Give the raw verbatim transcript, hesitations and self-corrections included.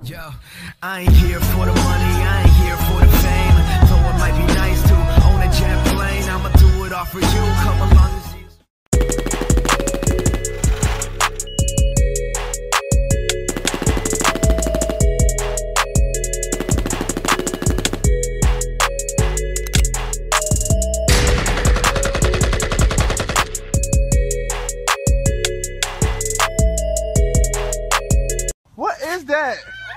Yo, I ain't here for the money, I ain't here for the fame. Though it might be nice to own a jet plane, I'ma do it all for you. Come along and see. What is that?